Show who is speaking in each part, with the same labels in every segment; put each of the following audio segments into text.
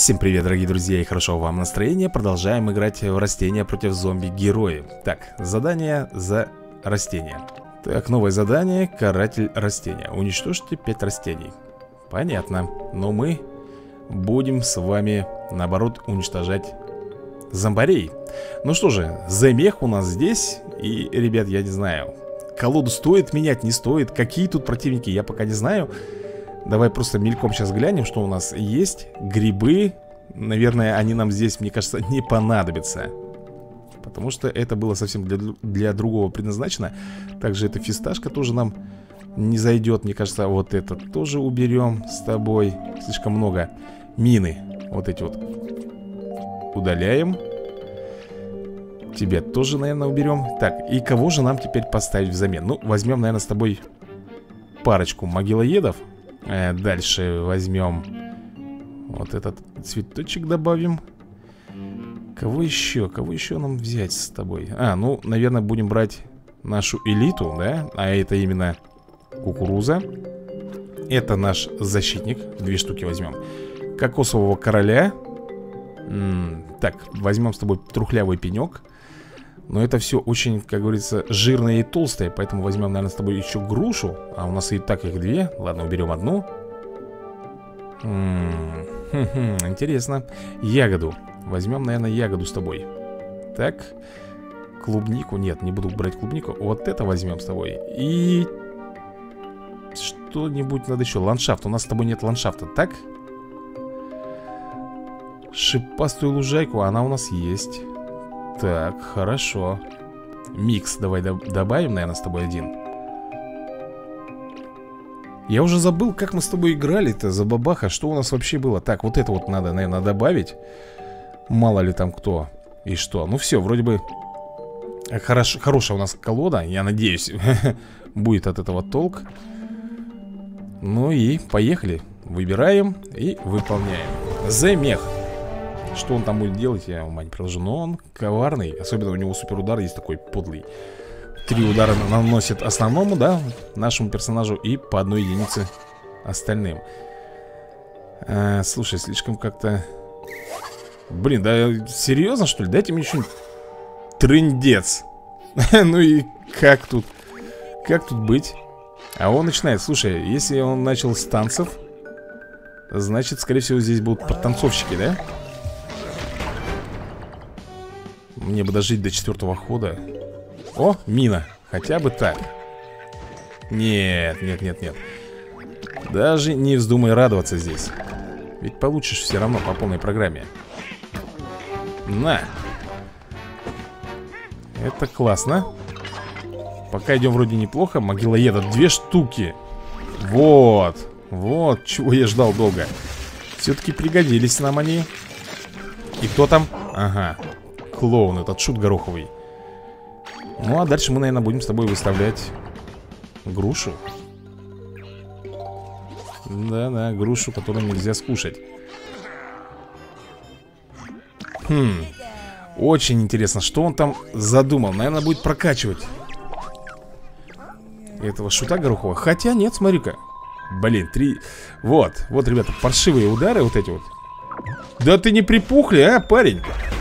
Speaker 1: Всем привет, дорогие друзья, и хорошего вам настроения. Продолжаем играть в растения против зомби-героев. Так, задание за растения. Так, новое задание, каратель растения. Уничтожьте 5 растений. Понятно, но мы будем с вами, наоборот, уничтожать зомбарей. Ну что же, замех у нас здесь. И, ребят, я не знаю, колоду стоит менять, не стоит. Какие тут противники, я пока не знаю. Давай просто мельком сейчас глянем, что у нас есть. Грибы. Наверное, они нам здесь, мне кажется, не понадобятся. Потому что это было совсем для другого предназначено. Также эта фисташка тоже нам не зайдет. Мне кажется, вот это тоже уберем с тобой. Слишком много. Мины. Вот эти вот удаляем. Тебя тоже, наверное, уберем. Так, и кого же нам теперь поставить взамен? Ну, возьмем, наверное, с тобой парочку могилоедов. Дальше возьмем вот этот цветочек, добавим. Кого еще? Кого еще нам взять с тобой? Ну, наверное, будем брать нашу элиту, да? А это именно кукуруза. Это наш защитник. 2 штуки возьмем. Кокосового короля. Так, возьмем с тобой трухлявый пенек. Но это все очень, как говорится, жирное и толстое. Поэтому возьмем, наверное, с тобой еще грушу. А у нас и так их 2. Ладно, уберем одну. Интересно. Ягоду. Возьмем, наверное, ягоду с тобой. Так. Клубнику. Нет, не буду брать клубнику. Вот это возьмем с тобой. И что-нибудь надо еще. Ландшафт. У нас с тобой нет ландшафта. Так. Шипастую лужайку. Она у нас есть. Так, хорошо. Микс давай добавим, наверное, с тобой один. Я уже забыл, как мы с тобой играли-то за бабаха. Что у нас вообще было? Так, вот это вот надо, наверное, добавить. Мало ли там кто и что. Ну все, вроде бы хорошая у нас колода. Я надеюсь, будет от этого толк. Ну и поехали. Выбираем и выполняем. Замех. Что он там будет делать, я ума не приложу. Но он коварный. Особенно у него суперудар есть такой подлый. 3 удара наносит основному, да, нашему персонажу. И по 1 единице остальным. Слушай, слишком как-то... Блин, да серьезно, что ли? Дайте мне что-нибудь. Трындец. Ну и как тут? Как тут быть? А он начинает, слушай, если он начал с танцев, значит, скорее всего, здесь будут подтанцовщики, да? Мне бы дожить до 4-го хода. О, мина, хотя бы так. Нет, нет, нет, нет. Даже не вздумай радоваться здесь. Ведь получишь все равно по полной программе. На. Это классно. Пока идем вроде неплохо. Могилоеда 2 штуки. Вот. Вот, чего я ждал долго. Все-таки пригодились нам они. И кто там? Ага. Клоун, этот шут гороховый. Ну, а дальше мы, наверное, будем с тобой выставлять грушу. Да-да, грушу, которую нельзя скушать. Очень интересно, что он там задумал. Наверное, будет прокачивать этого шута горохового. Хотя нет, смотри-ка. Блин, 3... Вот, ребята, паршивые удары вот эти вот. Да ты не припухли, а, парень?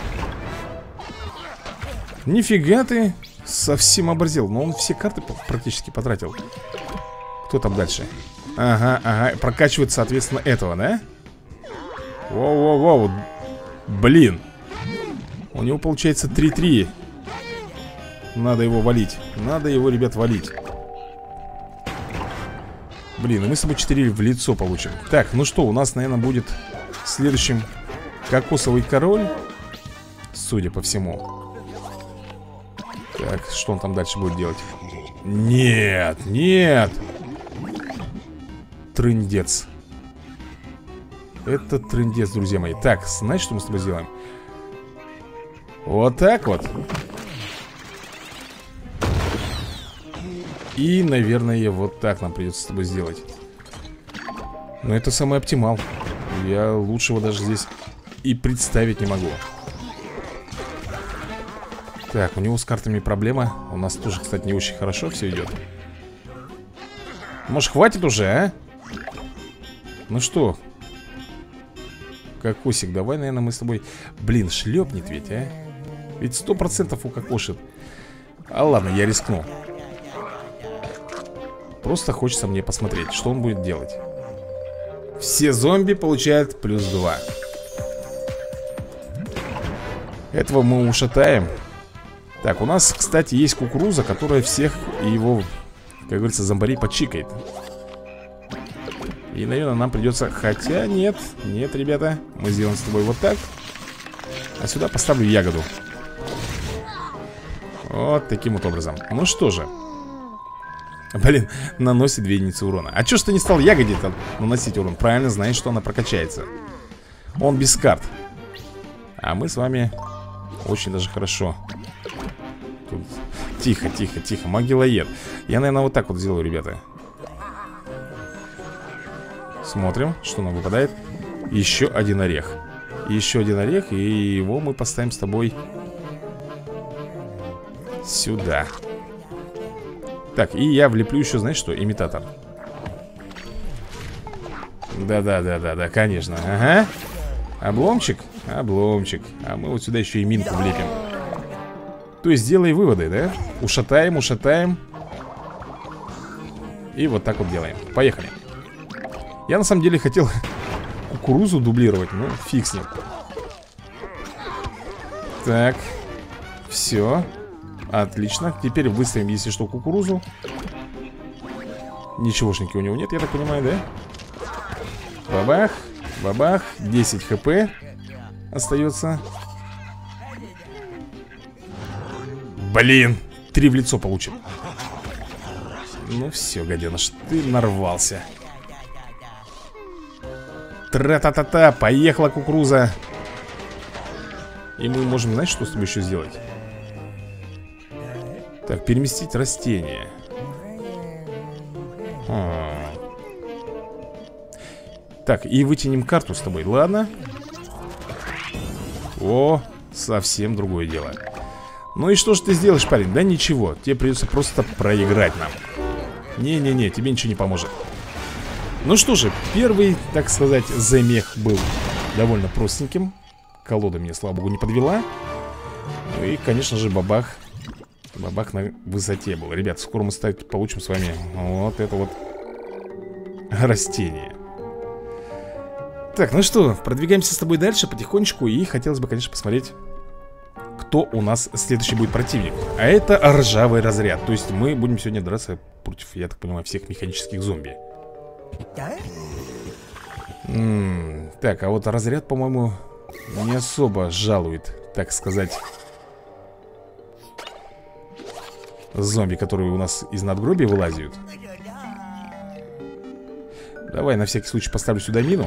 Speaker 1: Нифига ты совсем оборзел. Но он все карты практически потратил. Кто там дальше? Ага, ага, прокачивает, соответственно, этого, да? Воу-воу-воу. Блин. У него получается 3-3. Надо его валить. Надо его, ребят, валить. Блин, и мы с тобой 4 в лицо получим. Так, ну что, у нас, наверное, будет следующим кокосовый король. Судя по всему. Так, что он там дальше будет делать? Нет, нет. Трындец. Это трындец, друзья мои. Так, знаешь, что мы с тобой сделаем? Вот так вот. И, наверное, вот так нам придется с тобой сделать. Но это самый оптимал. Я лучшего даже здесь и представить не могу. Так, у него с картами проблема. У нас тоже, кстати, не очень хорошо все идет. Может, хватит уже, а? Ну что? Кокосик, давай, наверное, мы с тобой... Блин, шлепнет ведь, а? Ведь 100% укокошит. А ладно, я рискну. Просто хочется мне посмотреть, что он будет делать. Все зомби получают +2. Этого мы ушатаем. Так, у нас, кстати, есть кукуруза, которая всех его, как говорится, зомбарей подчикает. И, наверное, нам придется... Хотя нет, нет, ребята. Мы сделаем с тобой вот так. А сюда поставлю ягоду. Вот таким вот образом. Ну что же. Блин, наносит 2 единицы урона. А чё ж ты не стал ягоде-то наносить урон? Правильно, знаешь, что она прокачается. Он без карт. А мы с вами очень даже хорошо. Тут... Тихо, тихо, тихо, могилоед. Я, наверное, вот так вот сделаю, ребята. Смотрим, что нам выпадает. Еще один орех. Еще один орех, и его мы поставим с тобой сюда. Так, и я влеплю еще, знаешь что, имитатор. Да-да-да-да-да, конечно. Ага. Обломчик, обломчик. А мы вот сюда еще и минку влепим. То есть сделай выводы, да? Ушатаем, ушатаем. И вот так вот делаем. Поехали. Я на самом деле хотел кукурузу дублировать, но фиг с ним. Так. Все. Отлично. Теперь выставим, если что, кукурузу. Ничегошники у него нет, я так понимаю, да? Бабах, бабах. 10 хп остается. Блин, 3 в лицо получим. Ну все, гаденыш, ты нарвался. Тра-та-та-та, поехала кукуруза. И мы можем, знаешь, что с тобой еще сделать? Так, переместить растение. Так, и вытянем карту с тобой, ладно? О, совсем другое дело. Ну и что же ты сделаешь, парень? Да ничего, тебе придется просто проиграть нам. Не-не-не, тебе ничего не поможет. Ну что же, первый, так сказать, замех был довольно простеньким. Колода меня, слава богу, не подвела. Ну и, конечно же, бабах. Бабах на высоте был. Ребят, скоро мы получим с вами вот это вот растение. Так, ну что, продвигаемся с тобой дальше потихонечку. И хотелось бы, конечно, посмотреть, кто у нас следующий будет противник. А это ржавый разряд. То есть мы будем сегодня драться против, я так понимаю, всех механических зомби. Так, а вот разряд, по-моему, не особо жалует, так сказать, зомби, которые у нас из надгробия вылазят. Давай на всякий случай поставлю сюда мину.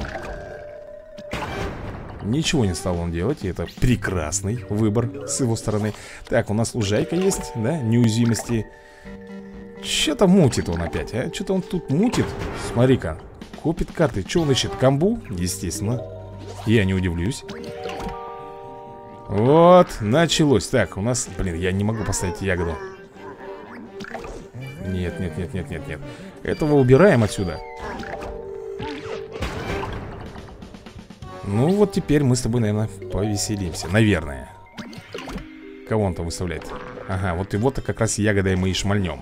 Speaker 1: Ничего не стал он делать, и это прекрасный выбор с его стороны. Так, у нас лужайка есть, да, неуязвимости. Что-то мутит он опять, а? Что-то он тут мутит. Смотри-ка, копит карты. Что он ищет? Камбу? Естественно. Я не удивлюсь. Вот, началось. Так, у нас, блин, я не могу поставить ягоду. Нет, нет, нет, нет, нет, нет. Этого убираем отсюда. Ну вот теперь мы с тобой, наверное, повеселимся. Наверное. Кого он там выставляет? Ага, вот и вот как раз ягодой мы и шмальнем.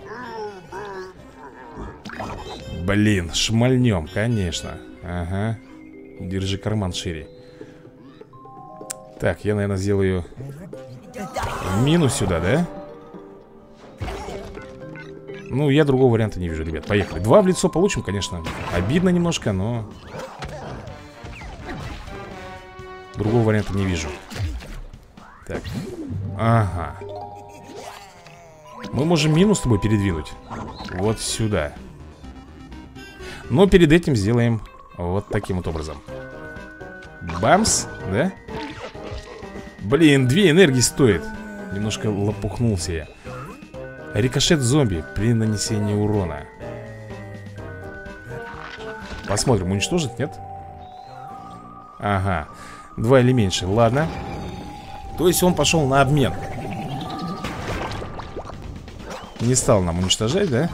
Speaker 1: Блин, шмальнем, конечно. Ага. Держи карман шире. Так, я, наверное, сделаю мину сюда, да? Ну, я другого варианта не вижу, ребят. Поехали. 2 в лицо получим, конечно. Обидно немножко, но другого варианта не вижу. Так. Ага. Мы можем мину с тобой передвинуть вот сюда. Но перед этим сделаем вот таким вот образом. Бамс, да? Блин, 2 энергии стоит. Немножко лопухнулся я. Рикошет зомби при нанесении урона. Посмотрим, уничтожит, нет? Ага, 2 или меньше, ладно. То есть он пошел на обмен. Не стал нам уничтожать, да?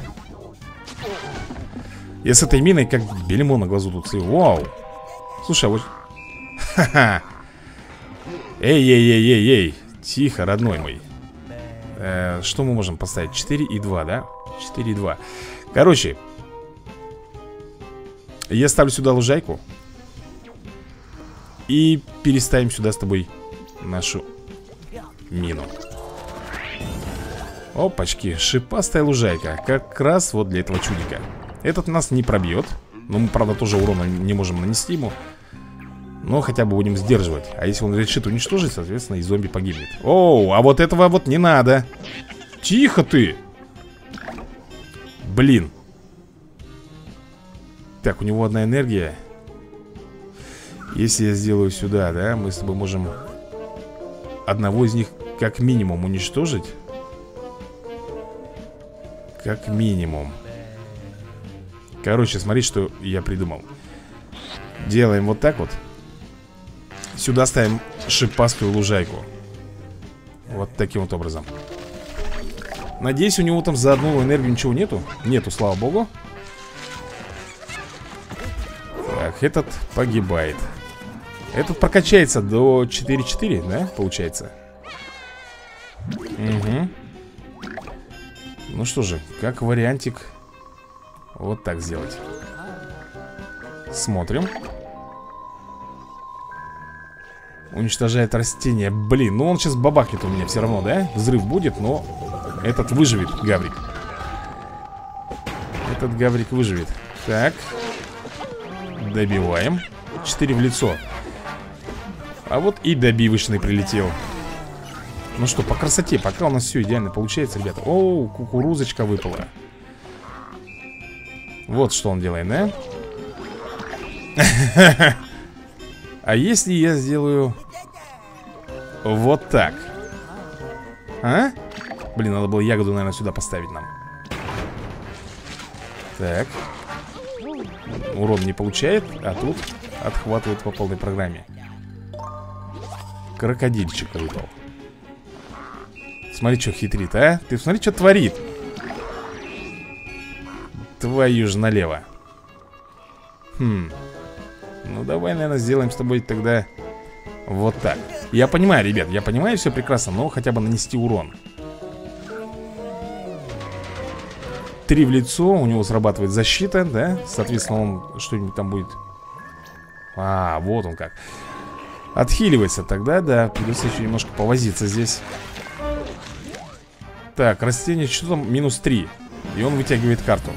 Speaker 1: Я с этой миной как бельмо на глазу тут. Вау. Слушай, а вот Ха-ха. Эй. Тихо, родной мой. Что мы можем поставить? 4 и 2, да? 4 и 2. Короче, я ставлю сюда лужайку. И переставим сюда с тобой нашу мину. Опачки, шипастая лужайка. Как раз вот для этого чудика. Этот нас не пробьет. Но мы, правда, тоже урона не можем нанести ему. Но хотя бы будем сдерживать. А если он решит уничтожить, соответственно, и зомби погибнет. Оу, а вот этого вот не надо. Тихо ты. Блин. Так, у него одна энергия. Если я сделаю сюда, да, мы с тобой можем одного из них как минимум уничтожить. Как минимум. Короче, смотри, что я придумал. Делаем вот так вот. Сюда ставим шипастую лужайку. Вот таким вот образом. Надеюсь, у него там за одну энергию ничего нету. Нету, слава богу. Так, этот погибает. Этот прокачается до 4-4, да, получается? Угу. Ну что же, как вариантик вот так сделать. Смотрим. Уничтожает растение. Блин, ну он сейчас бабахнет у меня все равно, да? Взрыв будет, но этот выживет, гаврик. Этот гаврик выживет. Так. Добиваем. 4 в лицо. А вот и добивочный прилетел. Ну что, по красоте, пока у нас все идеально получается, ребята. Оу, кукурузочка выпала. Вот что он делает, да? А если я сделаю вот так? А? Блин, надо было ягоду, наверное, сюда поставить нам. Так. Урон не получает, а тут отхватывает по полной программе. Крокодильчик выпал. Смотри, что хитрит, а? Ты смотри, что творит. Твою же налево. Ну давай, наверное, сделаем с тобой тогда вот так. Я понимаю, ребят, я понимаю все прекрасно, но хотя бы нанести урон. 3 в лицо, у него срабатывает защита, да? Соответственно, он что-нибудь там будет. А, вот он как. Отхиливается тогда, да. Придется еще немножко повозиться здесь. Так, растение, что там? -3. И он вытягивает карту.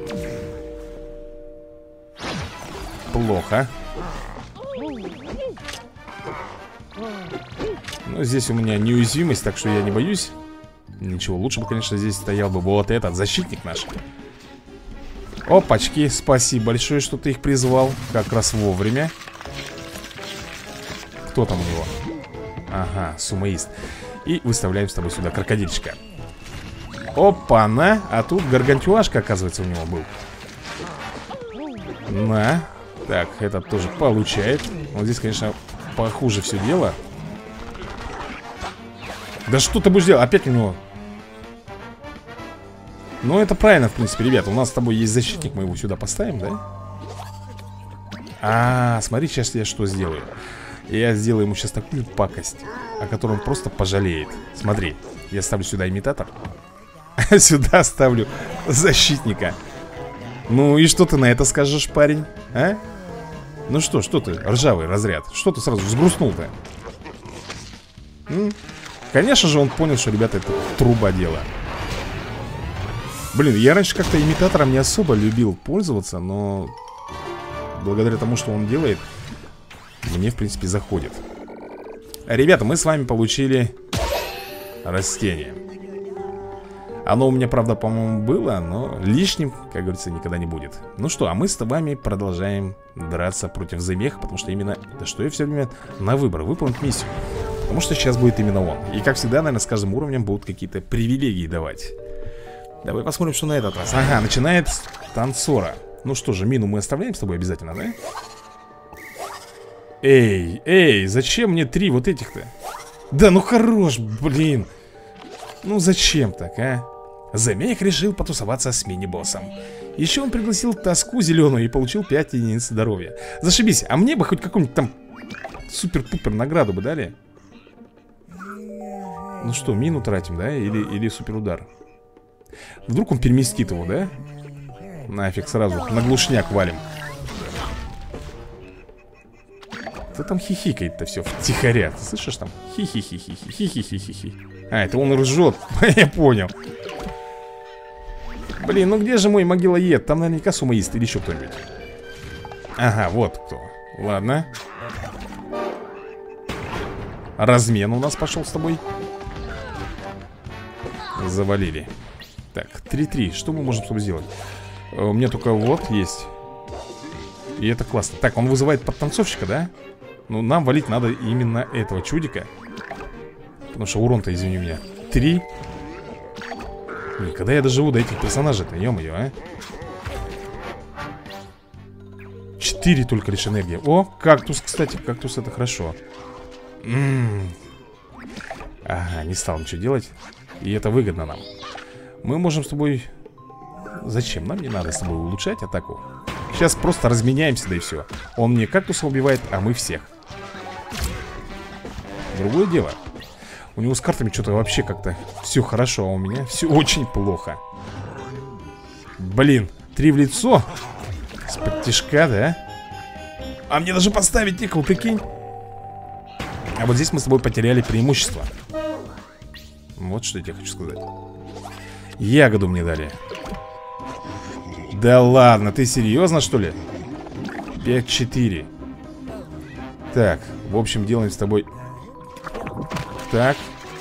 Speaker 1: Плохо. Ну, здесь у меня неуязвимость, так что я не боюсь. Ничего, лучше бы, конечно, здесь стоял бы вот этот защитник наш. Опачки, спасибо большое, что ты их призвал. Как раз вовремя. Кто там у него? Ага, сумоист. И выставляем с тобой сюда крокодильчика. Опа-на, а тут гаргантюашка, оказывается, у него был. На. Так, этот тоже получает. Вот здесь, конечно, похуже все дело. Да что ты будешь делать? Опять у него. Ну, это правильно, в принципе, ребята. У нас с тобой есть защитник, мы его сюда поставим, да? А, смотри, сейчас я что сделаю. Я сделаю ему сейчас такую пакость, о которой он просто пожалеет. Смотри, я ставлю сюда имитатор. Сюда ставлю защитника. Ну и что ты на это скажешь, парень? А? Ну что ты, ржавый разряд? Что ты сразу взгрустнул-то? Конечно же он понял, что, ребята, это труба дело. Блин, я раньше как-то имитатором не особо любил пользоваться, но благодаря тому, что он делает, мне, в принципе, заходит. Ребята, мы с вами получили растение. Оно у меня, правда, по-моему, было, но лишним, как говорится, никогда не будет. Ну что, а мы с вами продолжаем драться против Змеха, потому что именно, да что я все время на выбор, выполнить миссию. Потому что сейчас будет именно он. И, как всегда, наверное, с каждым уровнем будут какие-то привилегии давать. Давай посмотрим, что на этот раз. Ага, начинает с танцора. Ну что же, мину мы оставляем с тобой обязательно, да? Эй, зачем мне 3 вот этих-то? Да ну хорош, блин. Ну зачем так, а? Змех решил потусоваться с мини-боссом. Еще он пригласил тоску зеленую и получил 5 единиц здоровья. Зашибись, а мне бы хоть какую-нибудь там супер-пупер награду бы дали. Ну что, мину тратим, да? Или супер удар? Вдруг он переместит его, да? Нафиг сразу, на глушняк валим. Кто там хихикает-то все втихаря? Ты слышишь там? Хи-хи-хи-хи-хи-хи-хи-хи. А, это он ржет, я понял. Блин, ну где же мой могилоед? Там наверняка сумоист или еще кто-нибудь. Ага, вот кто. Ладно. Размен у нас пошел с тобой. Завалили. Так, 3-3, что мы можем с тобой сделать? У меня только вот есть. И это классно. Так, он вызывает подтанцовщика, да? Ну, нам валить надо именно этого чудика. Потому что урон-то, извини меня, 3. Когда я доживу до этих персонажей-то, ё-моё, а? 4 только лишь энергии. О, кактус, кстати, кактус это хорошо. Ага, не стал ничего делать. И это выгодно нам. Мы можем с тобой... Зачем? Нам не надо с тобой улучшать атаку. Сейчас просто разменяемся, да и все. Он мне кактуса убивает, а мы всех. Другое дело. У него с картами что-то вообще как-то все хорошо, а у меня все очень плохо. Блин, 3 в лицо. С-под тишка, да? А мне даже поставить некого, прикинь. А вот здесь мы с тобой потеряли преимущество. Вот что я тебе хочу сказать. Ягоду мне дали. Да ладно, ты серьезно, что ли? 5-4. Так, в общем, делаем с тобой. Так.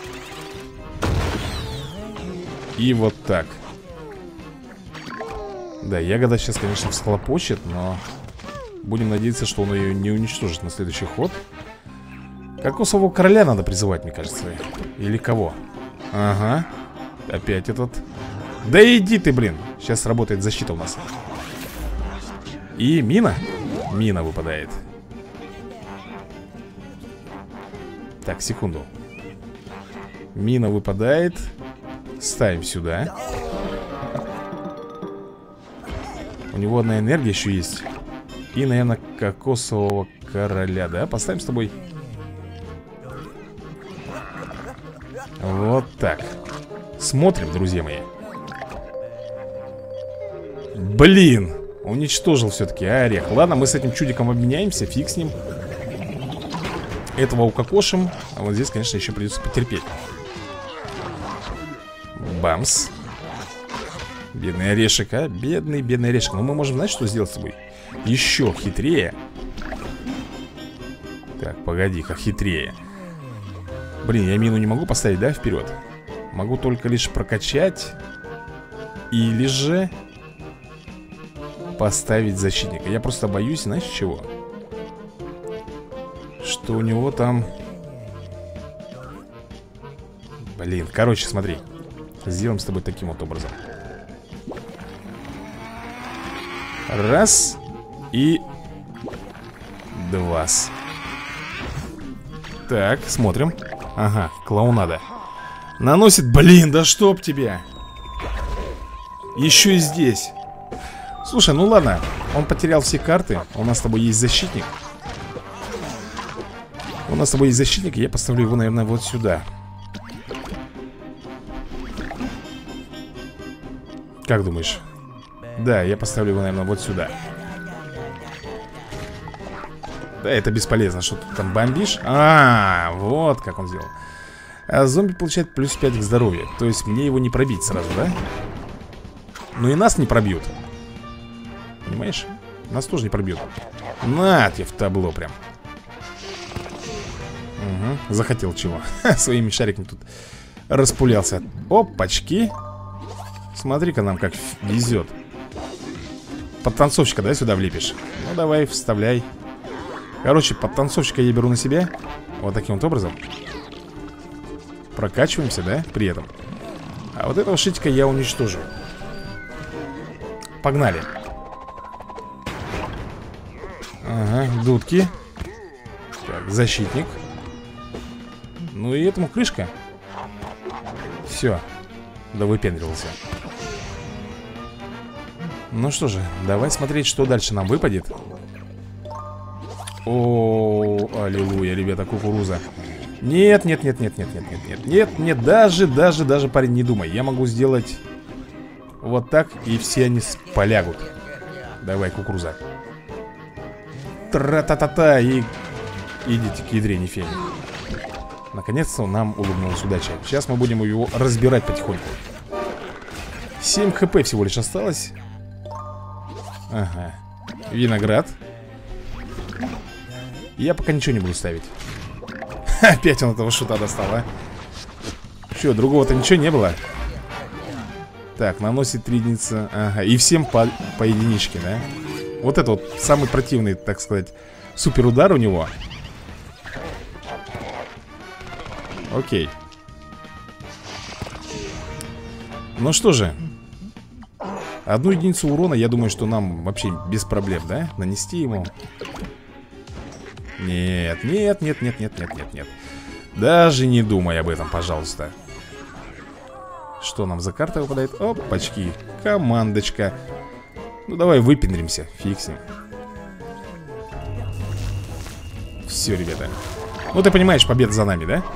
Speaker 1: И вот так. Да, ягода сейчас, конечно, всхлопочет, но будем надеяться, что он ее не уничтожит на следующий ход. Кокосового короля надо призывать, мне кажется. Или кого? Ага. Опять этот. Да иди ты, блин. Сейчас работает защита у нас. И мина. Мина выпадает. Так, секунду. Мина выпадает. Ставим сюда. У него одна энергия еще есть. И, наверное, кокосового короля, да? Поставим с тобой. Вот так. Смотрим, друзья мои. Блин, уничтожил все-таки орех. Ладно, мы с этим чудиком обменяемся. Фиг с ним. Этого укокошим. А вот здесь, конечно, еще придется потерпеть. Бамс. Бедный орешек, а? Бедный орешек. Но мы можем, знаешь, что сделать с тобой? Еще хитрее. Так, погоди, как хитрее. Блин, я мину не могу поставить, да, вперед? Могу только лишь прокачать. Или же поставить защитника. Я просто боюсь, знаешь, чего? Что у него там... Блин, короче, смотри. Сделаем с тобой таким вот образом. Раз. И... Два. Так, смотрим. Ага, клоунада. Наносит, блин, да чтоб тебя. Еще и здесь. Слушай, ну ладно. Он потерял все карты. У нас с тобой есть защитник. У нас с тобой есть защитник, и я поставлю его, наверное, вот сюда. Как думаешь? Да, я поставлю его, наверное, вот сюда. Да, это бесполезно, что ты там бомбишь. А, вот как он сделал. А зомби получает плюс 5 к здоровью. То есть мне его не пробить сразу, да? Ну и нас не пробьют. Понимаешь? Нас тоже не пробьют. На тебе в табло прям. Угу, захотел чего. Своими шариками тут распулялся. Опачки. Смотри-ка нам как везет. Подтанцовщика, да, сюда влепишь? Ну давай, вставляй. Короче, подтанцовщика я беру на себя. Вот таким вот образом. Прокачиваемся, да, при этом. А вот этого шитика я уничтожу. Погнали. Ага, дудки. Так, защитник. Ну и этому крышка. Все. Да выпендривался. Ну что же, давай смотреть, что дальше нам выпадет. О, аллилуйя, ребята, кукуруза. Нет, нет, нет, нет, нет, нет, нет, нет, нет, нет, даже, парень, не думай. Я могу сделать вот так, и все они полягут. Давай, кукуруза. Тра-та-та-та, и идите к ядрене фени. Наконец-то нам улыбнулась удача. Сейчас мы будем его разбирать потихоньку. 7 хп всего лишь осталось. Ага. Виноград. Я пока ничего не буду ставить. Опять он этого шута достал, а? Что, другого-то ничего не было? Так, наносит 3 единицы. Ага, и всем по единичке, да? Вот это вот самый противный, так сказать, супер удар у него. Окей. Ну что же, 1 единицу урона, я думаю, что нам вообще без проблем, да? Нанести ему. Нет, нет, нет, нет, нет, нет, нет, нет. Даже не думай об этом, пожалуйста. Что нам за карта выпадает? Опачки, командочка. Ну давай выпендримся, фиг с ним. Все, ребята. Ну ты понимаешь, победа за нами, да?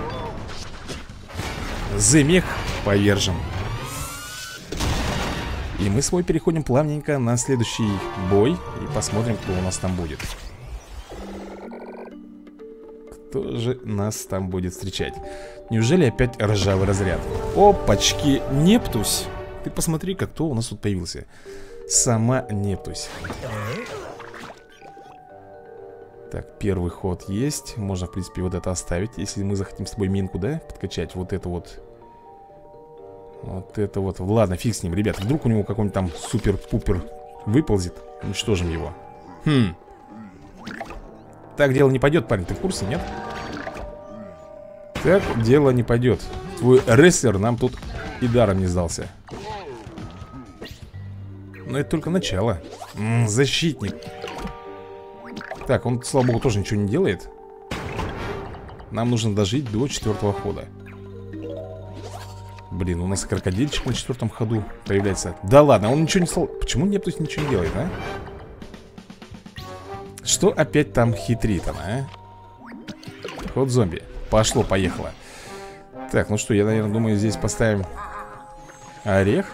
Speaker 1: Земех повержен. И мы свой переходим плавненько на следующий бой. И посмотрим, кто у нас там будет. Кто же нас там будет встречать? Неужели опять ржавый разряд? Опачки, Нептусь. Ты посмотри-ка, кто у нас тут появился. Сама Нептусь. Так, первый ход есть. Можно, в принципе, вот это оставить. Если мы захотим с тобой минку, да, подкачать. Вот это вот. Вот это вот. Ладно, фиг с ним, ребят. Вдруг у него какой-нибудь там супер-пупер выползет. Уничтожим его. Так дело не пойдет, парень, ты в курсе, нет? Так дело не пойдет. Твой рестлер нам тут и даром не сдался. Но это только начало. Защитник. Так, он, слава богу, тоже ничего не делает. Нам нужно дожить до 4-го хода. Блин, у нас крокодильчик на 4-м ходу появляется. Да ладно, он ничего не стал. Почему Нептусь ничего не делает, а? Что опять там хитрит она, а? Ход зомби. Пошло, поехало. Так, ну что, я, наверное, думаю, здесь поставим орех.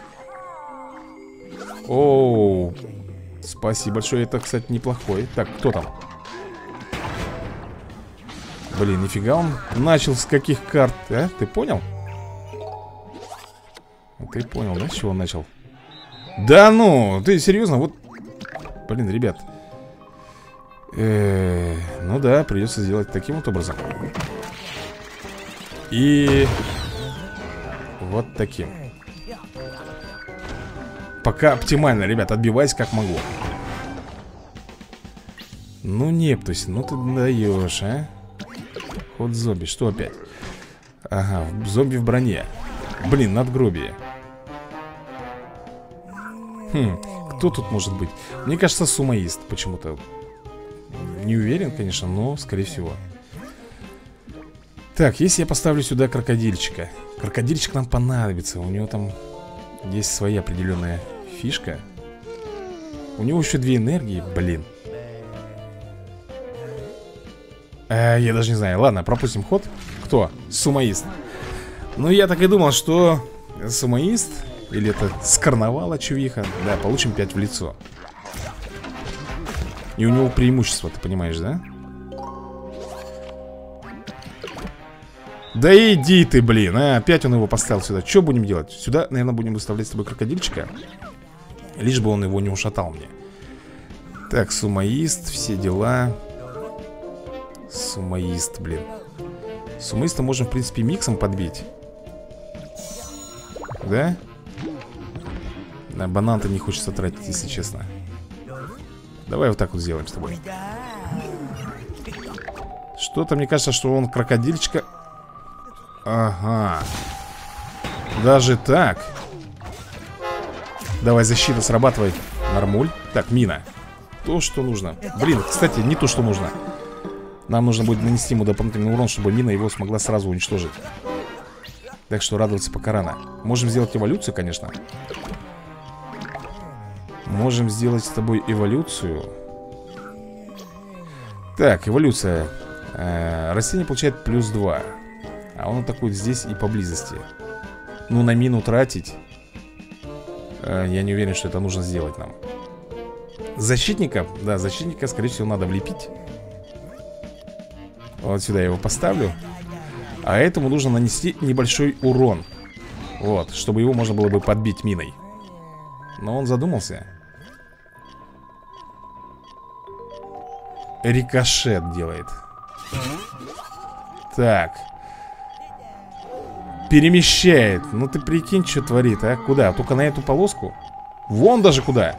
Speaker 1: Оу. Спасибо большое, это, кстати, неплохой. Так, кто там? Блин, нифига он начал с каких карт, а? Ты понял? Ты понял, да, с чего он начал? Да ну, ты серьезно? Вот, блин, ребят. Ну да, придется сделать таким вот образом. И вот таким. Пока оптимально, ребят, отбивайся как могу. Ну, Нептусь, ну ты даешь, а? Ход зомби, что опять? Ага, зомби в броне. Блин, надгробие. Кто тут может быть? Мне кажется, сумоист почему-то. Не уверен, конечно, но скорее всего. Так, если я поставлю сюда крокодильчика. Крокодильчик нам понадобится. У него там есть своя определенная фишка. У него еще 2 энергии, блин. Я даже не знаю. Ладно, пропустим ход. Кто? Сумоист. Ну, я так и думал, что сумоист. Или это с карнавала чувиха. Да, получим 5 в лицо. И у него преимущество, ты понимаешь, да? Да иди ты, блин, а, опять он его поставил сюда. Что будем делать? Сюда, наверное, будем выставлять с тобой крокодильчика. Лишь бы он его не ушатал мне. Так, сумоист, все дела. Сумоист, блин. Сумоиста можем, в принципе, миксом подбить. Да? Да, банан-то не хочется тратить, если честно. Давай вот так вот сделаем с тобой. Что-то мне кажется, что он крокодильчика. Ага. Даже так. Давай, защита, срабатывай. Нормуль. Так, мина. То, что нужно. Блин, кстати, не то, что нужно. Нам нужно будет нанести ему дополнительный урон, чтобы мина его смогла сразу уничтожить. Так что радоваться пока рано. Можем сделать эволюцию, конечно. Можем сделать с тобой эволюцию. Так, эволюция. Растение получает +2. А он атакует здесь и поблизости. Ну, на мину тратить, я не уверен, что это нужно сделать нам. Защитника, да, защитника, скорее всего, надо влепить. Вот сюда я его поставлю. А этому нужно нанести небольшой урон. Вот, чтобы его можно было бы подбить миной. Но он задумался. Рикошет делает. Так. Перемещает. Ну ты прикинь, что творит, а? Куда? Только на эту полоску? Вон даже куда?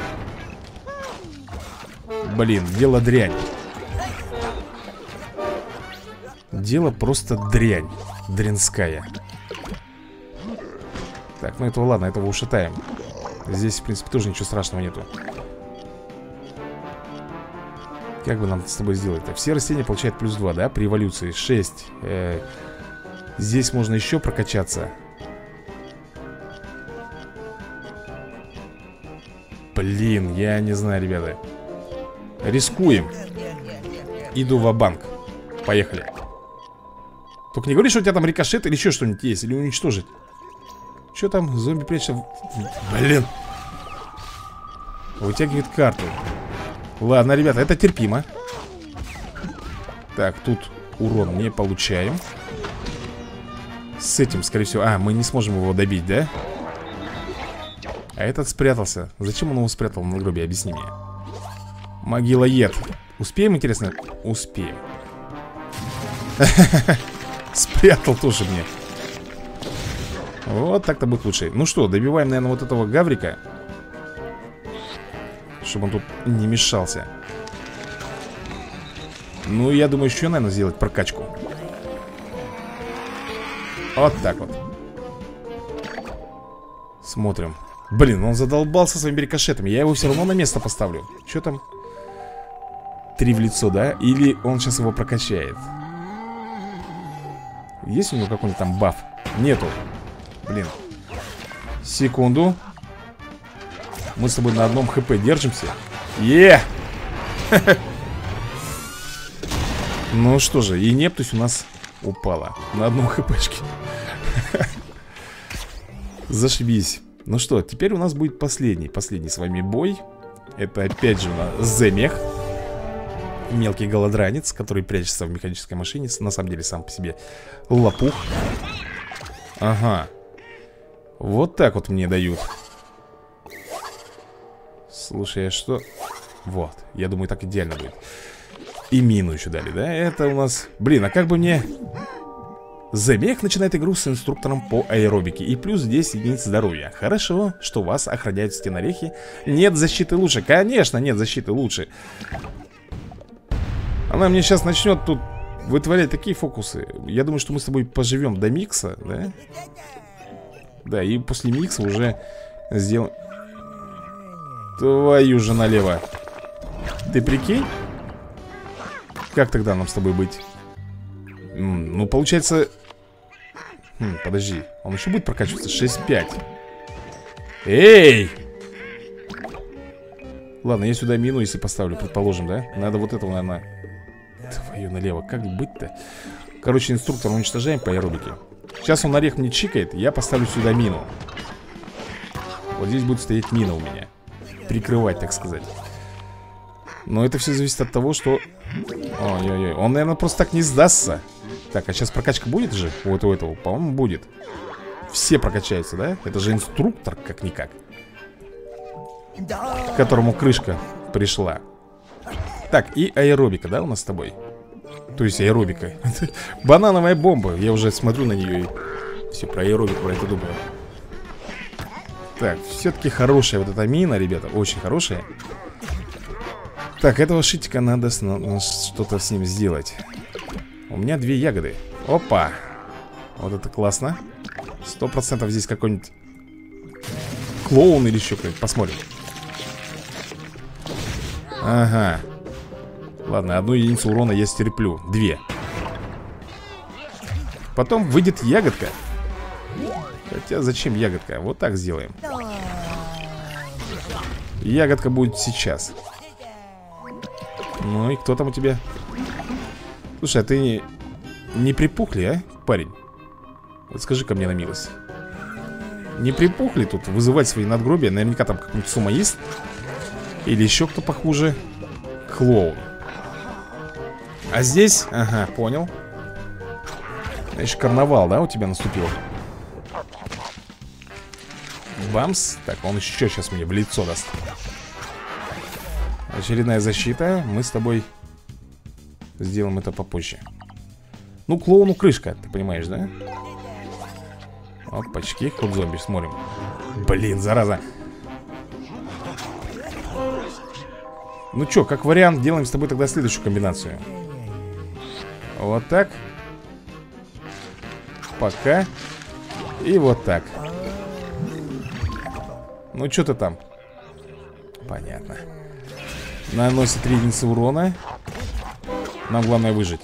Speaker 1: Блин, дело дрянь. Дело просто дрянь. Дрянская. Так, ну этого ладно, этого ушатаем. Здесь, в принципе, тоже ничего страшного нету. Как бы нам с тобой сделать-то? Все растения получают +2, да? При эволюции 6. Здесь можно еще прокачаться. Блин, я не знаю, ребята. Рискуем. Иду ва-банк. Поехали. Только не говори, что у тебя там рикошет или еще что-нибудь есть. Или уничтожить. Что там? Зомби прячется. Блин. Вытягивает карту. Ладно, ребята, это терпимо. Так, тут урон не получаем. С этим, скорее всего... А, мы не сможем его добить, да? А этот спрятался. Зачем он его спрятал на гробе? Объясни мне. Могилоед. Успеем, интересно? Успеем. Спрятал тоже мне. Вот так-то будет лучше. Ну что, добиваем, наверное, вот этого гаврика, чтобы он тут не мешался. Ну, я думаю, еще, наверное, сделать прокачку. Вот так вот. Смотрим. Блин, он задолбался своими рикошетами. Я его все равно на место поставлю. Что там? 3 в лицо, да? Или он сейчас его прокачает? Есть у него какой-нибудь там баф? Нету. Блин. Секунду. Мы с тобой на одном хп держимся. Ну что же, и Нептусь у нас упала на одном хпшке. Зашибись. Ну что, теперь у нас будет последний с вами бой. Это опять же у нас Земех. Мелкий голодранец, который прячется в механической машине. На самом деле сам по себе лопух. Ага. Вот так вот мне дают. Слушай, а что? Вот, я думаю, так идеально будет. И мину еще дали, да? Это у нас... Блин, а как бы мне... Земех начинает игру с инструктором по аэробике и плюс 10 единиц здоровья. Хорошо, что вас охраняют стенорехи. Нет защиты лучше. Конечно, нет защиты лучше. Она мне сейчас начнет тут вытворять такие фокусы. Я думаю, что мы с тобой поживем до микса, да? Да, и после микса уже сделаем... Твою же налево. Ты прикинь? Как тогда нам с тобой быть? Ну, получается... подожди, он еще будет прокачиваться 6-5. Эй! Ладно, я сюда мину, если поставлю, предположим, да? Надо вот этого, наверное... Твою налево, как быть-то? Короче, инструктор уничтожаем по аэробике. Сейчас он орех мне чикает, я поставлю сюда мину. Вот здесь будет стоять мина у меня. Прикрывать, так сказать. Но это все зависит от того, что... Ой-ой-ой, он, наверное, просто так не сдастся. Так, а сейчас прокачка будет же? Вот у этого, по-моему, будет. Все прокачаются, да? Это же инструктор, как-никак, к которому крышка пришла. Так, и аэробика, да, у нас с тобой? То есть аэробика. Банановая бомба. Я уже смотрю на нее и все про аэробику про это думаю. Так, все-таки хорошая вот эта мина, ребята. Очень хорошая. Так, этого шитика надо что-то с ним сделать. У меня 2 ягоды. Опа. Вот это классно. 100% здесь какой-нибудь клоун или еще кто-нибудь. Посмотрим. Ага. Ладно, 1 единицу урона я стерплю. 2. Потом выйдет ягодка. Хотя зачем ягодка? Вот так сделаем. Ягодка будет сейчас. Ну и кто там у тебя? Слушай, а ты не припухли, а, парень? Вот скажи-ка мне на милость. Не припухли тут вызывать свои надгробия? Наверняка там какой-нибудь сумоист. Или еще кто похуже. Клоун. А здесь, ага, понял. Значит, карнавал, да, у тебя наступил? Бамс. Так, он еще сейчас мне в лицо даст. Очередная защита. Мы с тобой сделаем это попозже. Ну, клоуну крышка, ты понимаешь, да? Опачки, ход зомби, смотрим. Блин, зараза. Ну чё, как вариант, делаем с тобой тогда следующую комбинацию. Вот так. Пока. И вот так. Ну что ты там? Понятно. Наносит 3 единицы урона. Нам главное выжить.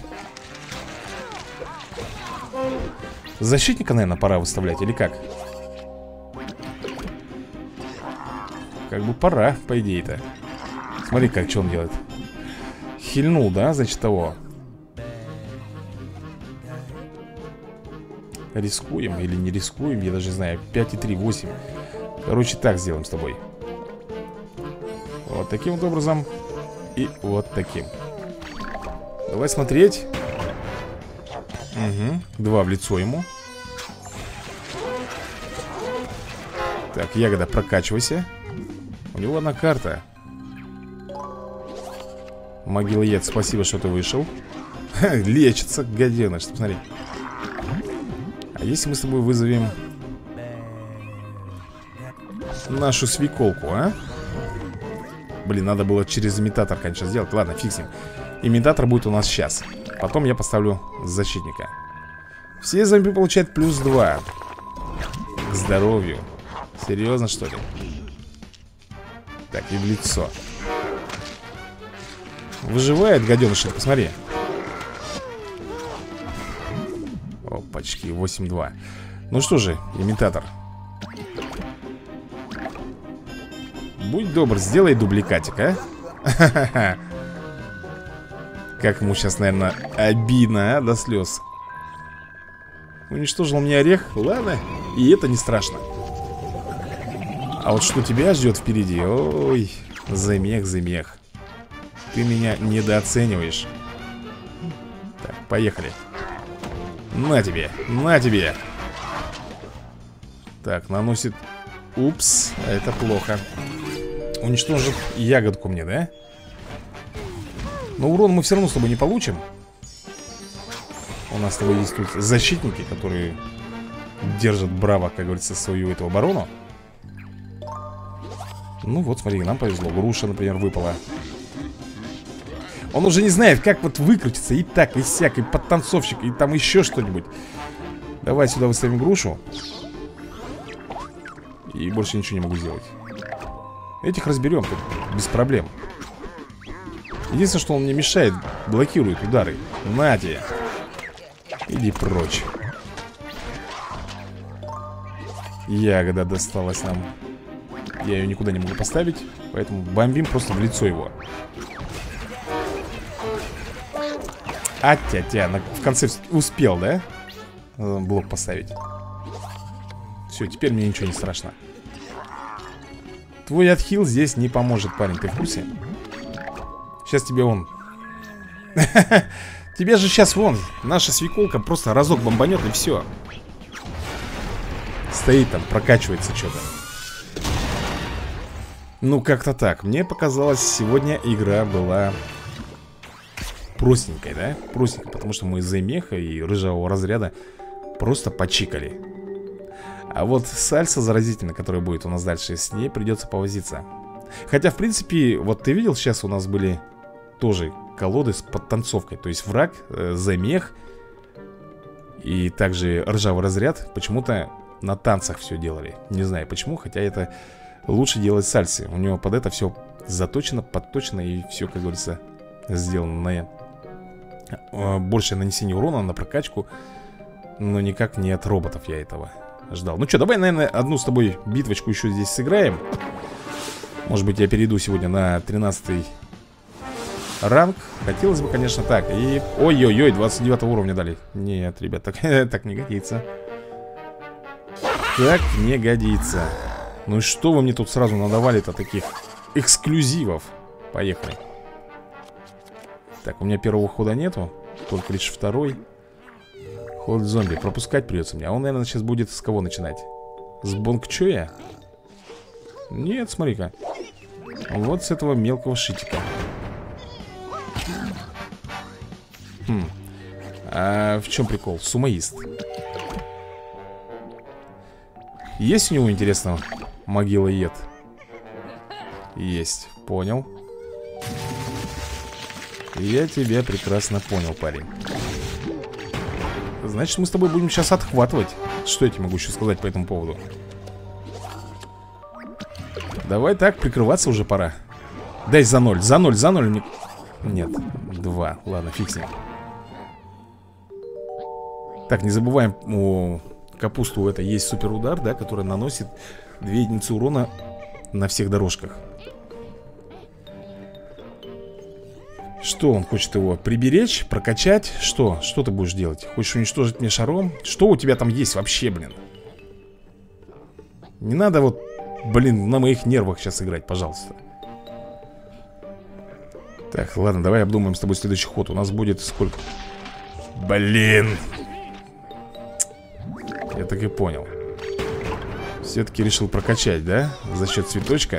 Speaker 1: Защитника, наверное, пора выставлять, или как? Как бы пора, по идее-то. Смотри, как, что он делает. Хильнул, да, значит, того. Рискуем или не рискуем, я даже не знаю. 5 и 3, 8. Короче, так сделаем с тобой. Вот таким вот образом. И вот таким. Давай смотреть. Угу, 2 в лицо ему. Так, ягода, прокачивайся. У него одна карта. Могилоед, спасибо, что ты вышел. Лечится, гаденыш, смотри. А если мы с тобой вызовем нашу свеколку, а? Блин, надо было через имитатор, конечно, сделать. Ладно, фиг с ним. Имитатор будет у нас сейчас. Потом я поставлю защитника. Все зомби получают плюс 2 к здоровью. Серьезно, что ли? Так, и в лицо. Выживает, гаденыш, посмотри. Опачки, 8-2. Ну что же, имитатор, будь добр, сделай дубликатик, а? Как ему сейчас, наверное, обидно, а, до слез. Уничтожил мне орех, ладно, и это не страшно. А вот что тебя ждет впереди? Ой, замех, замех. Ты меня недооцениваешь. Так, поехали. На тебе, на тебе. Так, наносит. Упс, это плохо. Уничтожит ягодку мне, да? Но урон мы все равно с тобой не получим. У нас с тобой есть тут защитники, которые держат браво, как говорится, свою эту оборону. Ну вот, смотри, нам повезло. Груша, например, выпала. Он уже не знает, как вот выкрутиться. И так, и сяк, и подтанцовщик, и там еще что-нибудь. Давай сюда выставим грушу. И больше ничего не могу сделать. Этих разберем тут, без проблем. Единственное, что он мне мешает, блокирует удары. На тебе. Иди прочь. Ягода досталась нам. Я ее никуда не могу поставить, поэтому бомбим просто в лицо его. А-тя-тя, в конце успел, да? Блок поставить. Все, теперь мне ничего не страшно. Твой отхил здесь не поможет, парень, ты в курсе? Сейчас тебе он. Тебе же сейчас вон наша свеколка просто разок бомбанет и все. Стоит там, прокачивается что-то. Ну, как-то так. Мне показалось, сегодня игра была простенькой, да? Простенькой, потому что мы из-за меха и рыжего разряда просто почикали. А вот сальса заразительная, которая будет у нас дальше, с ней придется повозиться. Хотя, в принципе, вот ты видел, сейчас у нас были тоже колоды с подтанцовкой. То есть враг, замех и также ржавый разряд почему-то на танцах все делали. Не знаю почему, хотя это лучше делать сальсы. У него под это все заточено, подточено и все, как говорится, сделано на большее нанесение урона, на прокачку. Но никак не от роботов я этого ждал. Ну что, давай, наверное, одну с тобой битвочку еще здесь сыграем. Может быть, я перейду сегодня на 13-й ранг. Хотелось бы, конечно, так. И... Ой-ой-ой, 29 уровня дали. Нет, ребят, так, так не годится. Так не годится. Ну и что вы мне тут сразу надавали-то таких эксклюзивов? Поехали. Так, у меня первого хода нету. Только лишь второй. Ход зомби. Пропускать придется мне. А он, наверное, сейчас будет с кого начинать? С Бонгчоя? Нет, смотри-ка. Вот с этого мелкого шитика. А в чем прикол? Сумоист. Есть у него, интересно, могилоед? Есть, понял. Я тебя прекрасно понял, парень. Значит, мы с тобой будем сейчас отхватывать. Что я тебе могу еще сказать по этому поводу? Давай так, прикрываться уже пора. Дай за 0, за 0, за 0. Нет, 2, ладно, фиг с ним. Так, не забываем, у капусту это есть суперудар, да, который наносит 2 единицы урона на всех дорожках. Что он хочет его? Приберечь? Прокачать? Что? Что ты будешь делать? Хочешь уничтожить мне шаром? Что у тебя там есть вообще, блин? Не надо вот, блин, на моих нервах сейчас играть, пожалуйста. Так, ладно, давай обдумаем с тобой следующий ход. У нас будет сколько? Блин. Я так и понял. Все-таки решил прокачать, да? За счет цветочка.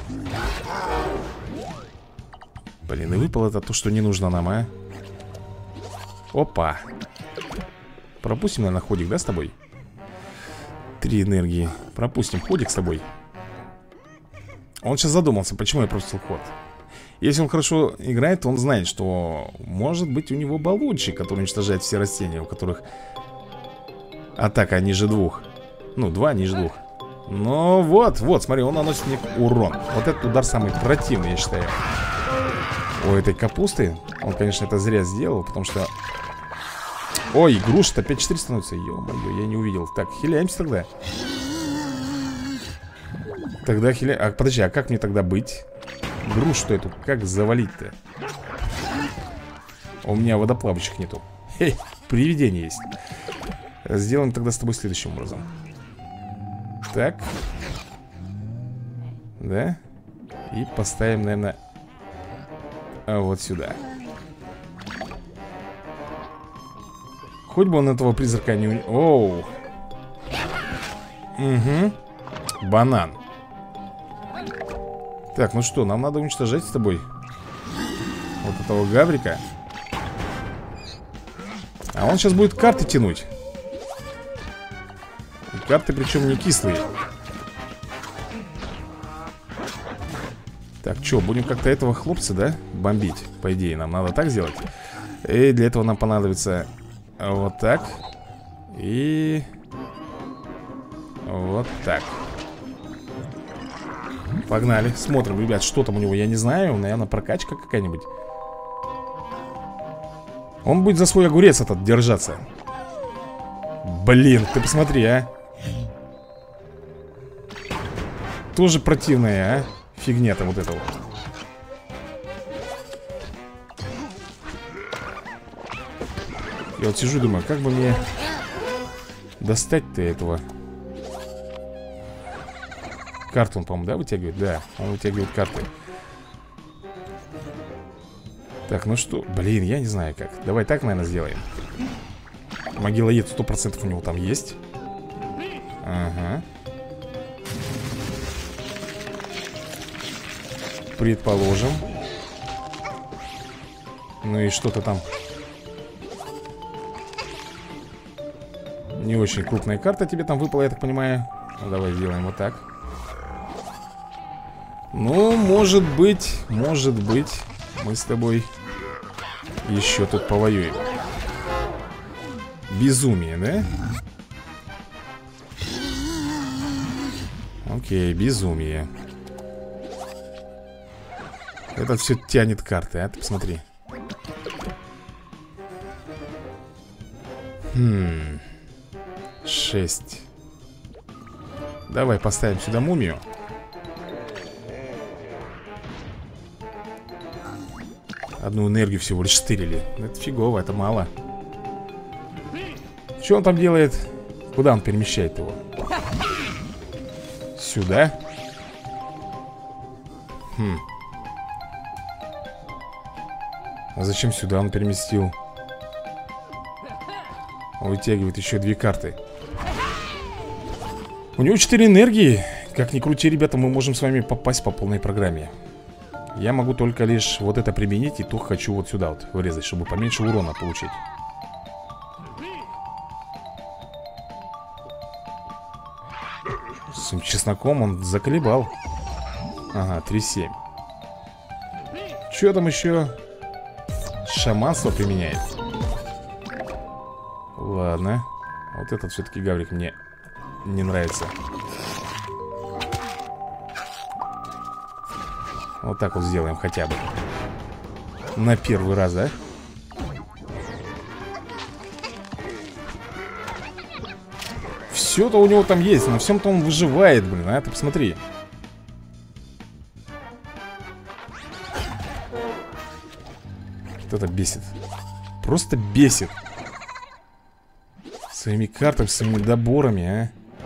Speaker 1: Блин, и выпало это то, что не нужно нам, а? Опа. Пропустим, наверное, ходик, да, с тобой? 3 энергии. Пропустим ходик с тобой. Он сейчас задумался, почему я пропустил ход. Если он хорошо играет, то он знает, что может быть у него баллончик, который уничтожает все растения, у которых атака ниже 2. Ну, 2 ниже 2. Но вот, смотри, он наносит мне урон. Вот этот удар самый противный, я считаю. У этой капусты. Он, конечно, это зря сделал, потому что... Ой, груша-то 5-4 становится. Ё-моё, я не увидел. Так, хиляемся тогда. Тогда хиляем. А, подожди, а как мне тогда быть? Грушу-то эту как завалить-то? У меня водоплавающих нету. Хей, привидение есть. Сделаем тогда с тобой следующим образом. Так. Да. И поставим, наверное, вот сюда. Хоть бы он этого призрака не... Оу. Угу. Банан. Так, ну что, нам надо уничтожать с тобой вот этого гаврика. А он сейчас будет карты тянуть. И карты причем не кислые. Так, что, будем как-то этого хлопца, да, бомбить? По идее, нам надо так сделать. И для этого нам понадобится вот так. И вот так. Погнали, смотрим, ребят, что там у него, я не знаю. Наверное, прокачка какая-нибудь. Он будет за свой огурец этот держаться. Блин, ты посмотри, а. Тоже противная, а. Фигня-то вот эта вот. Я вот сижу, думаю, как бы мне достать-то этого. Карту он, по-моему, да, вытягивает? Да, он вытягивает карты. Так, ну что? Блин, я не знаю как. Давай так, наверное, сделаем. Могилоед 100% у него там есть. Ага. Предположим. Ну и что-то там. Не очень крупная карта тебе там выпала, я так понимаю. Ну, давай сделаем вот так. Ну, может быть, мы с тобой еще тут повоюем. Безумие, да? Окей, безумие. Это все тянет карты, а? Ты посмотри. 6. Давай поставим сюда мумию. Одну энергию всего лишь стырили. Это фигово, это мало. Что он там делает? Куда он перемещает его? Сюда? А зачем сюда он переместил? Он вытягивает еще 2 карты. У него 4 энергии. Как ни крути, ребята, мы можем с вами попасть по полной программе. Я могу только лишь вот это применить. И то хочу вот сюда вот врезать, чтобы поменьше урона получить. С чесноком он заколебал. Ага, 3-7. Что там еще? Шаманство применяет. Ладно. Вот этот все-таки гаврик мне не нравится. Вот так вот сделаем хотя бы. На первый раз, да? Все-то у него там есть. На всем-то он выживает, блин. А ты посмотри. Вот это бесит. Просто бесит. Своими картами, своими доборами, а.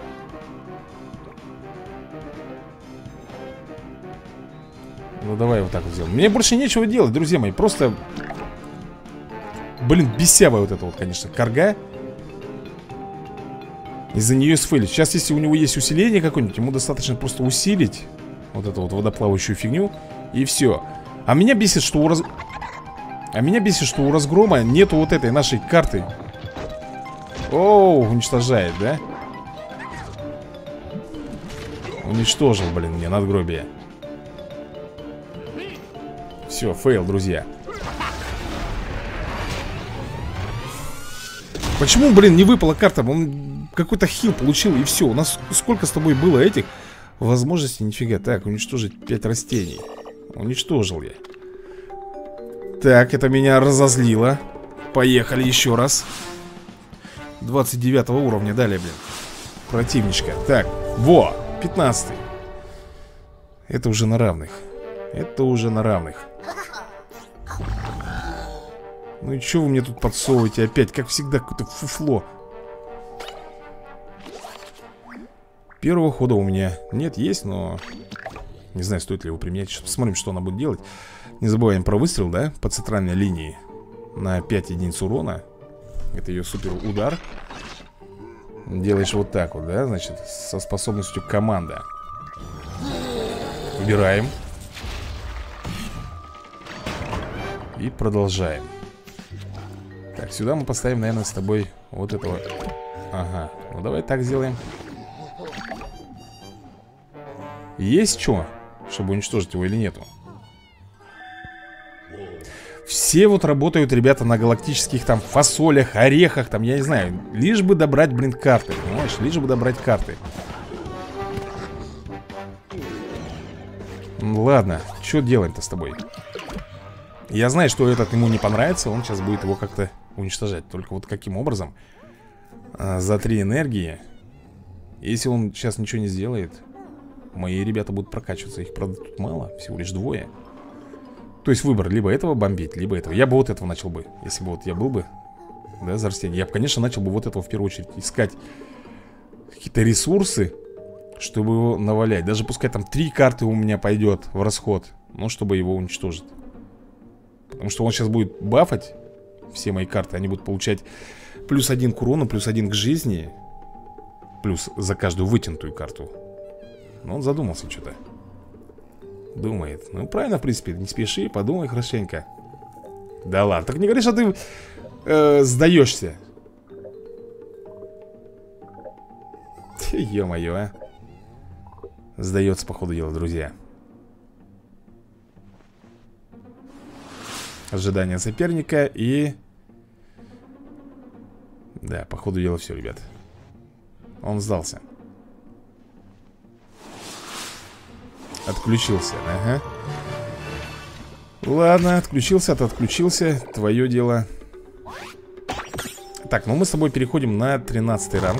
Speaker 1: Ну давай вот так вот сделаем. Мне больше нечего делать, друзья мои. Просто, блин, бесявая вот это вот, конечно, карга. Из-за нее сфейлить. Сейчас, если у него есть усиление какое-нибудь, ему достаточно просто усилить вот эту вот водоплавающую фигню. И все. А меня бесит, что у разгрома нету вот этой нашей карты. Оу, уничтожает, да? Уничтожил, блин, мне надгробие. Все, фейл, друзья. Почему, блин, не выпала карта? Он какой-то хил получил, и все. У нас сколько с тобой было этих возможностей? Нифига. Так, уничтожить 5 растений. Уничтожил я. Так, это меня разозлило. Поехали еще раз. 29 уровня дали, блин. Противничка. Так, во, 15. Это уже на равных. Это уже на равных. Ну и что вы мне тут подсовываете опять? Как всегда, какое-то фуфло. Первого хода у меня нет, есть, но не знаю, стоит ли его применять. Сейчас посмотрим, что она будет делать. Не забываем про выстрел, да, по центральной линии. На 5 единиц урона. Это ее супер удар. Делаешь вот так вот, да, значит, со способностью команда. Убираем. И продолжаем. Так, сюда мы поставим, наверное, с тобой вот этого. Ага, ну давай так сделаем. Есть что, чтобы уничтожить его или нету? Все вот работают, ребята, на галактических там фасолях, орехах, там, я не знаю. Лишь бы добрать, блин, карты, понимаешь? Лишь бы добрать карты. Ладно, что делаем-то с тобой? Я знаю, что этот ему не понравится. Он сейчас будет его как-то уничтожать. Только вот каким образом? За 3 энергии. Если он сейчас ничего не сделает, мои ребята будут прокачиваться. Их, правда, тут мало, всего лишь 2. То есть выбор, либо этого бомбить, либо этого. Я бы вот этого начал бы. Если бы вот я был бы, да, за растение, я бы, конечно, начал бы вот этого в первую очередь искать какие-то ресурсы, чтобы его навалять. Даже пускай там 3 карты у меня пойдет в расход, но чтобы его уничтожить. Потому что он сейчас будет бафать все мои карты. Они будут получать +1 к урону, +1 к жизни. Плюс за каждую вытянутую карту. Но он задумался что-то. Думает. Ну правильно, в принципе, не спеши, подумай хорошенько. Да ладно, так не говори, что ты сдаешься. Ё-моё, а. Сдается, по ходу дела, друзья. Ожидание соперника и... Да, по ходу дела все, ребят. Он сдался. Отключился, ага. Ладно, отключился, отключился. Твое дело. Так, ну мы с тобой переходим на 13 ранг.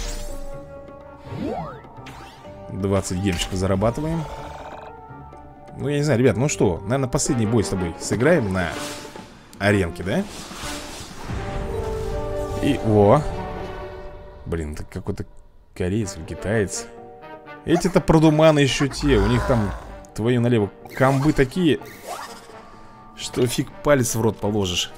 Speaker 1: 20 гемчиков зарабатываем. Ну, я не знаю, ребят, ну что, наверное, последний бой с тобой сыграем на аренке, да? И, о! Блин, это какой-то кореец или китаец. Эти-то продуманы еще те. У них там, твою налево, комбы такие, что фиг палец в рот положишь.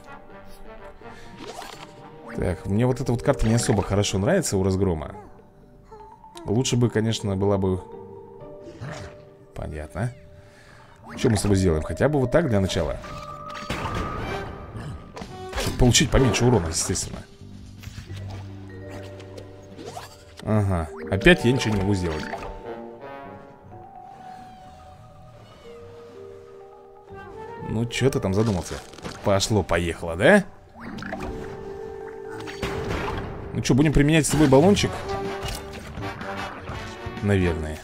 Speaker 1: Так, мне вот эта вот карта не особо хорошо нравится у разгрома. Лучше бы, конечно, была бы... Понятно. Что мы с тобой сделаем? Хотя бы вот так для начала. Чтобы получить поменьше урона, естественно. Ага, опять я ничего не могу сделать. Ну, что ты там задумался? Пошло-поехало, да? Ну что, будем применять с тобой баллончик? Наверное.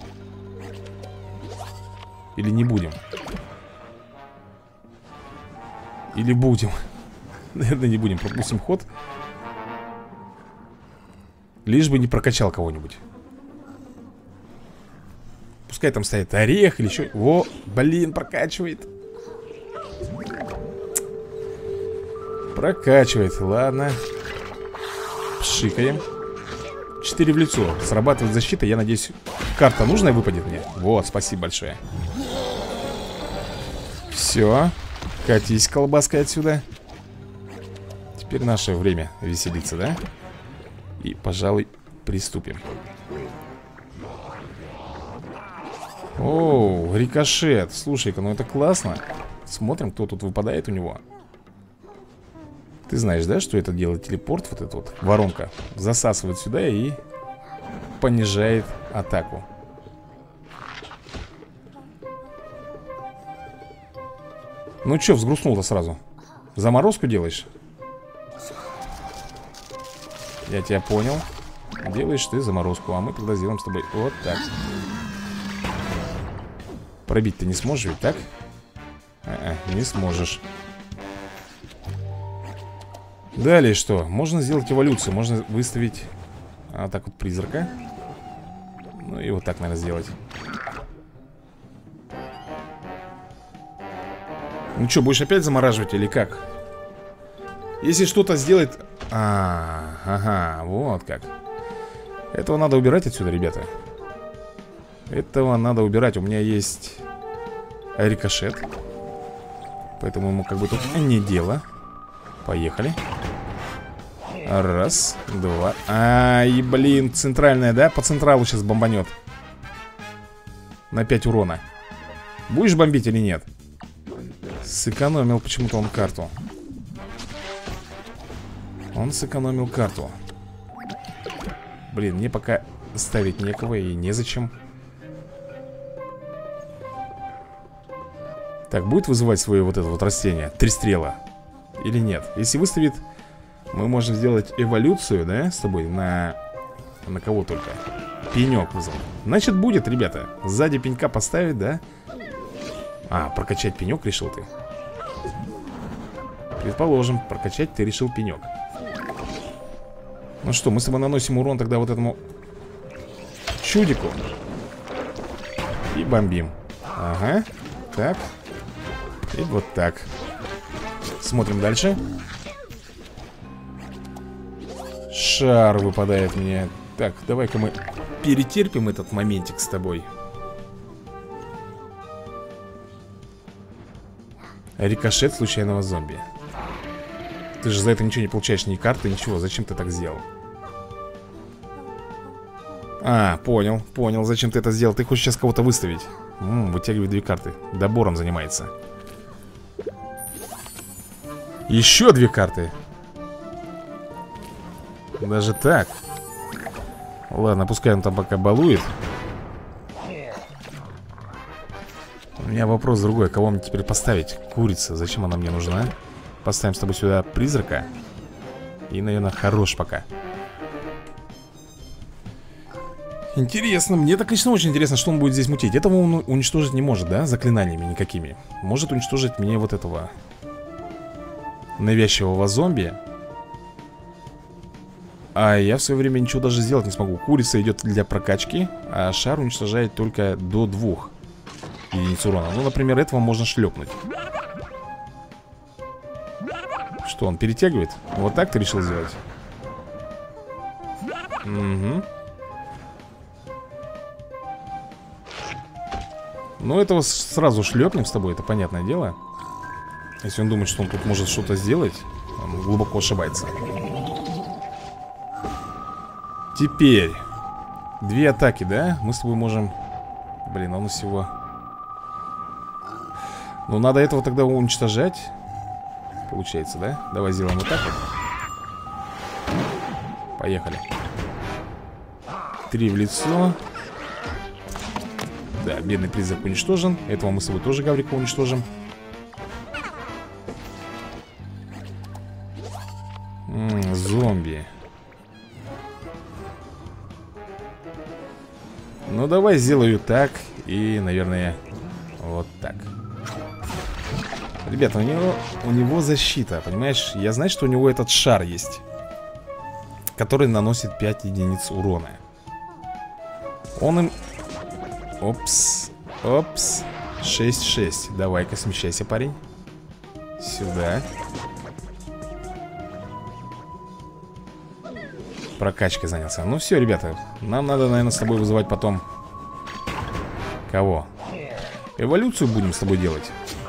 Speaker 1: Или не будем? Или будем? Наверное, не будем. Пропустим ход. Лишь бы не прокачал кого-нибудь. Пускай там стоит орех или еще. Во, блин, прокачивает. Прокачивает, ладно. Пшикаем. 4 в лицо. Срабатывает защита. Я надеюсь, карта нужная выпадет мне. Вот, спасибо большое. Все. Катись, колбаска, отсюда. Теперь наше время веселиться, да? И, пожалуй, приступим. Оу, рикошет. Слушай-ка, ну это классно. Смотрим, кто тут выпадает у него. Ты знаешь, да, что это делает телепорт? Вот эта вот воронка засасывает сюда и понижает атаку. Ну чё, взгрустнул-то сразу? Заморозку делаешь? Я тебя понял. Делаешь ты заморозку, а мы тогда сделаем с тобой вот так. Пробить ты не сможешь ведь, так? Не сможешь. Далее что? Можно сделать эволюцию. Можно выставить так вот призрака. Ну и вот так, наверное, сделать. Ну что, будешь опять замораживать или как? Если что-то сделает... ага, вот как. Этого надо убирать отсюда, ребята. Этого надо убирать. У меня есть рикошет. Поэтому ему как бы тут не дело. Поехали. Раз, два. Ай, блин, центральная, да? По централу сейчас бомбанет. На 5 урона. Будешь бомбить или нет? Сэкономил почему-то он карту. Он сэкономил карту. Блин, мне пока ставить некого и незачем. Так, будет вызывать свое вот это вот растение 3 стрела или нет? Если выставит, мы можем сделать эволюцию, да, с тобой на кого только. Пенек вызвал. Значит, будет, ребята. Сзади пенька поставить, да? Прокачать пенек решил ты. Предположим, прокачать ты решил пенек. Ну что, мы с тобой наносим урон тогда вот этому чудику. И бомбим. Ага, так. И вот так. Смотрим дальше. Шар выпадает мне. Так, давай-ка мы перетерпим этот моментик с тобой. Рикошет случайного зомби. Ты же за это ничего не получаешь, ни карты, ничего. Зачем ты так сделал? Понял, зачем ты это сделал. Ты хочешь сейчас кого-то выставить. Вытягивает 2 карты. Добором занимается. Еще 2 карты. Даже так. Ладно, пускай он там пока балует. У меня вопрос другой. Кого мне теперь поставить? Курица, зачем она мне нужна? Поставим с тобой сюда призрака. И, наверное, хорош пока. Интересно, мне так лично очень интересно, что он будет здесь мутить. Этого он уничтожить не может, да? Заклинаниями никакими. Может уничтожить мне вот этого навязчивого зомби. А я в свое время ничего даже сделать не смогу. Курица идет для прокачки, а шар уничтожает только до 2. единиц урона. Ну, например, этого можно шлепнуть. Что, он перетягивает? Вот так ты решил сделать? Угу. Ну, этого сразу шлепнем с тобой, это понятное дело. Если он думает, что он тут может что-то сделать, он глубоко ошибается. Теперь 2 атаки, да? Мы с тобой можем... Блин, он всего... Ну, надо этого тогда уничтожать. Получается, да? Давай сделаем вот так вот. Поехали. 3 в лицо. Да, бедный призрак уничтожен. Этого мы с собой тоже, Гаврика, уничтожим. Зомби. Ну, давай сделаю так. И, наверное, вот так. Ребята, у него защита, понимаешь? Я знаю, что у него этот шар есть, который наносит 5 единиц урона. Он им... Опс, опс. 6-6. Давай-ка смещайся, парень. Сюда. Прокачкой занялся. Ну все, ребята, нам надо, наверное, с тобой вызывать потом... Кого? Эволюцию будем с тобой делать.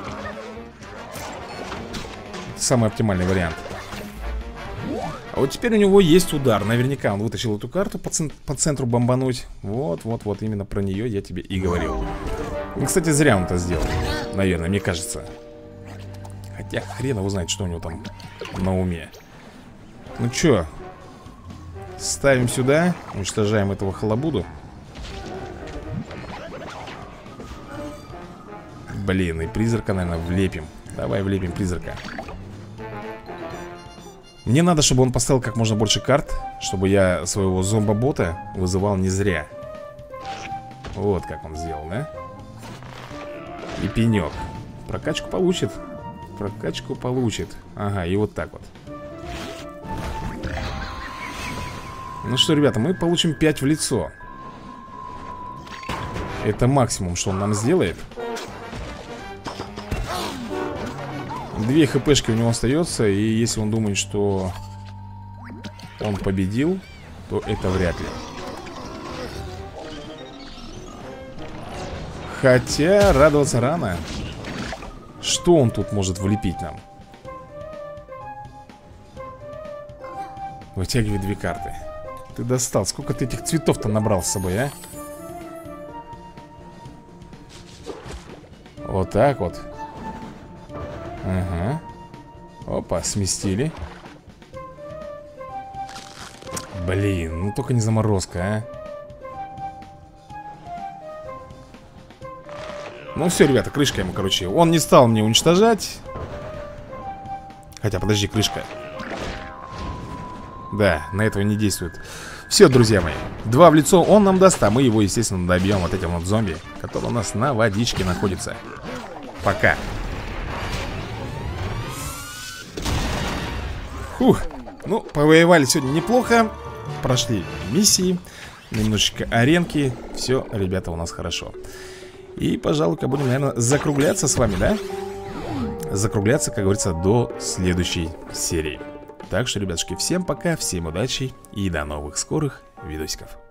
Speaker 1: Это самый оптимальный вариант. А вот теперь у него есть удар. Наверняка он вытащил эту карту по центру бомбануть. Вот, именно про нее я тебе и говорил. И, кстати, зря он это сделал. Наверное, мне кажется. Хотя хрен его знает, что у него там на уме. Ну чё? Ставим сюда. Уничтожаем этого халабуду. Блин, и призрака, наверное, влепим. Давай влепим призрака. Мне надо, чтобы он поставил как можно больше карт, чтобы я своего зомбобота вызывал не зря. Вот как он сделал, да? И пенек. Прокачку получит. Прокачку получит. Ага, и вот так вот. Ну что, ребята, мы получим 5 в лицо. Это максимум, что он нам сделает. 2 хпшки у него остается. И если он думает, что он победил, то это вряд ли. Хотя радоваться рано. Что он тут может влепить нам? Вытягивай 2 карты. Ты достал. Сколько ты этих цветов-то набрал с собой, а? Вот так вот. Ага. Опа, сместили. Блин, ну только не заморозка, а. Ну все, ребята, крышка ему, короче. Он не стал мне уничтожать. Хотя, подожди, крышка. Да, на этого не действует. Все, друзья мои, 2 в лицо он нам даст, а мы его, естественно, добьем вот этим вот зомби, который у нас на водичке находится. Пока. Фух. Ну, повоевали сегодня неплохо. Прошли миссии. Немножечко аренки. Все, ребята, у нас хорошо. И, пожалуй-ка, будем, наверное, закругляться с вами, да? Закругляться, как говорится, до следующей серии. Так что, ребятушки, всем пока, всем удачи и до новых скорых видосиков.